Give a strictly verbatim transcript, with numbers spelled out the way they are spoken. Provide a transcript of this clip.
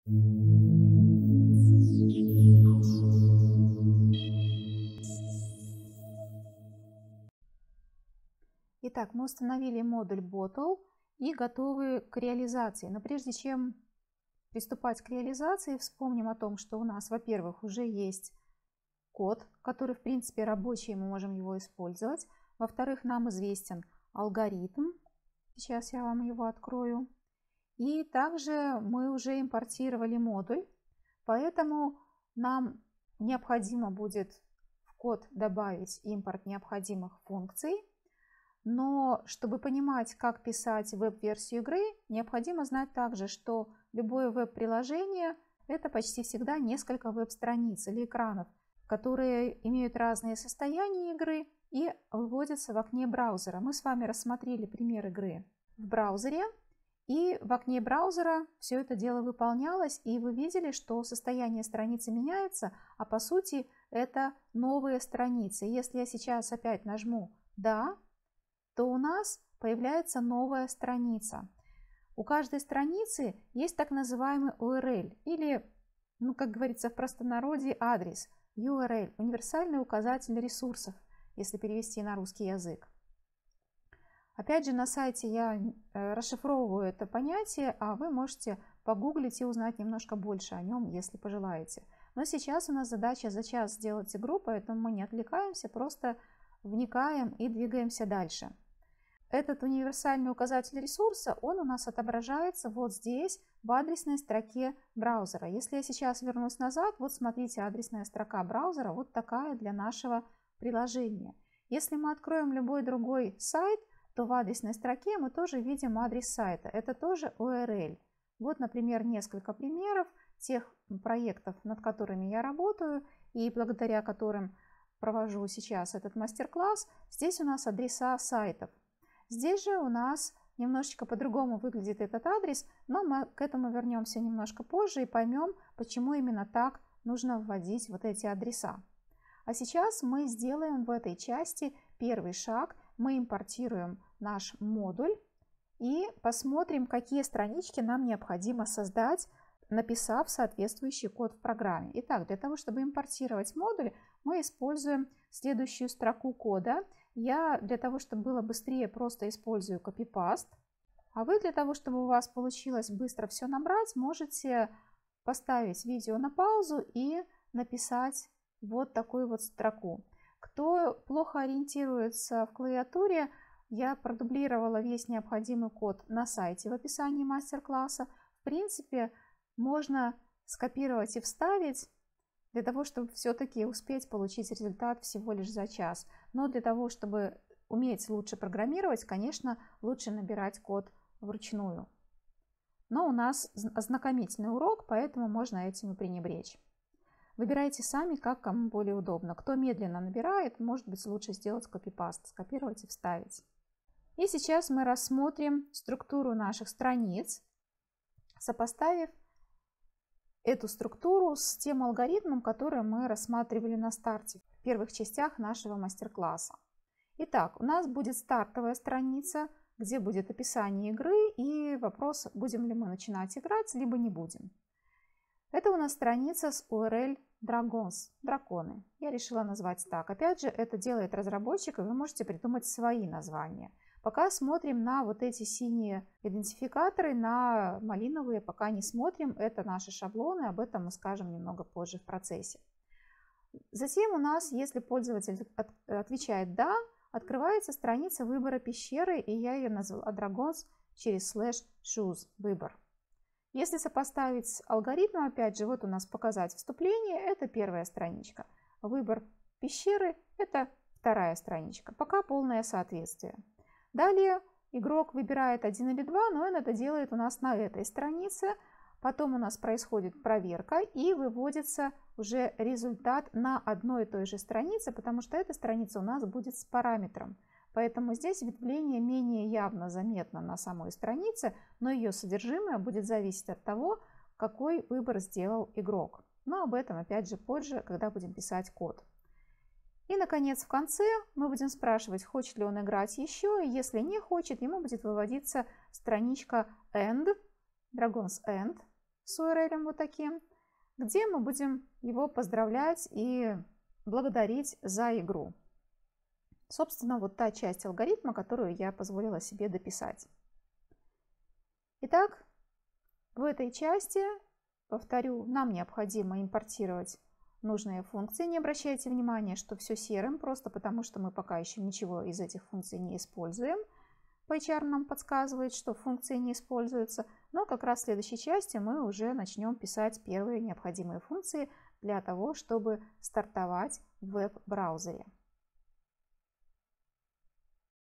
Итак, мы установили модуль Bottle и готовы к реализации. Но прежде чем приступать к реализации, вспомним о том, что у нас, во-первых, уже есть код, который в принципе рабочий, мы можем его использовать. Во-вторых, нам известен алгоритм. Сейчас я вам его открою. И также мы уже импортировали модуль, поэтому нам необходимо будет в код добавить импорт необходимых функций. Но чтобы понимать, как писать веб-версию игры, необходимо знать также, что любое веб-приложение – это почти всегда несколько веб-страниц или экранов, которые имеют разные состояния игры и выводятся в окне браузера. Мы с вами рассмотрели пример игры в браузере, и в окне браузера все это дело выполнялось, и вы видели, что состояние страницы меняется, а по сути это новые страницы. Если я сейчас опять нажму «Да», то у нас появляется новая страница. У каждой страницы есть так называемый ю ар эл или, ну, как говорится в простонародье, адрес. ю ар эл – универсальный указатель ресурсов, если перевести на русский язык. Опять же, на сайте я расшифровываю это понятие, а вы можете погуглить и узнать немножко больше о нем, если пожелаете. Но сейчас у нас задача за час сделать игру, поэтому мы не отвлекаемся, просто вникаем и двигаемся дальше. Этот универсальный указатель ресурса, он у нас отображается вот здесь, в адресной строке браузера. Если я сейчас вернусь назад, вот смотрите, адресная строка браузера вот такая для нашего приложения. Если мы откроем любой другой сайт, то в адресной строке мы тоже видим адрес сайта. Это тоже ю ар эл. Вот, например, несколько примеров тех проектов, над которыми я работаю и благодаря которым провожу сейчас этот мастер-класс. Здесь у нас адреса сайтов. Здесь же у нас немножечко по-другому выглядит этот адрес, но мы к этому вернемся немножко позже и поймем, почему именно так нужно вводить вот эти адреса. А сейчас мы сделаем в этой части первый шаг. Мы импортируем наш модуль и посмотрим, какие странички нам необходимо создать, написав соответствующий код в программе. Итак, для того, чтобы импортировать модуль, мы используем следующую строку кода. Я для того, чтобы было быстрее, просто использую copy-paste. А вы для того, чтобы у вас получилось быстро все набрать, можете поставить видео на паузу и написать вот такую вот строку. Кто плохо ориентируется в клавиатуре, я продублировала весь необходимый код на сайте в описании мастер-класса. В принципе, можно скопировать и вставить, для того, чтобы все-таки успеть получить результат всего лишь за час. Но для того, чтобы уметь лучше программировать, конечно, лучше набирать код вручную. Но у нас ознакомительный урок, поэтому можно этим и пренебречь. Выбирайте сами, как кому более удобно. Кто медленно набирает, может быть, лучше сделать copy-paste, скопировать и вставить. И сейчас мы рассмотрим структуру наших страниц, сопоставив эту структуру с тем алгоритмом, который мы рассматривали на старте, в первых частях нашего мастер-класса. Итак, у нас будет стартовая страница, где будет описание игры и вопрос, будем ли мы начинать играть, либо не будем. Это у нас страница с ю ар эл Dragons, драконы. Я решила назвать так. Опять же, это делает разработчик, и вы можете придумать свои названия. Пока смотрим на вот эти синие идентификаторы, на малиновые пока не смотрим. Это наши шаблоны, об этом мы скажем немного позже в процессе. Затем у нас, если пользователь отвечает «да», открывается страница выбора пещеры, и я ее назвала Dragons через слэш choose выбор. Если сопоставить с алгоритмом, опять же, вот у нас показать вступление, это первая страничка. Выбор пещеры – это вторая страничка. Пока полное соответствие. Далее игрок выбирает один или два, но он это делает у нас на этой странице. Потом у нас происходит проверка и выводится уже результат на одной и той же странице, потому что эта страница у нас будет с параметром. Поэтому здесь ветвление менее явно заметно на самой странице, но ее содержимое будет зависеть от того, какой выбор сделал игрок. Но об этом опять же позже, когда будем писать код. И, наконец, в конце мы будем спрашивать, хочет ли он играть еще, и если не хочет, ему будет выводиться страничка End, Dragons End, с ю ар эл вот таким, где мы будем его поздравлять и благодарить за игру. Собственно, вот та часть алгоритма, которую я позволила себе дописать. Итак, в этой части, повторю, нам необходимо импортировать нужные функции. Не обращайте внимания, что все серым, просто потому что мы пока еще ничего из этих функций не используем. пи эйч ар нам подсказывает, что функции не используются, но как раз в следующей части мы уже начнем писать первые необходимые функции для того, чтобы стартовать в веб-браузере.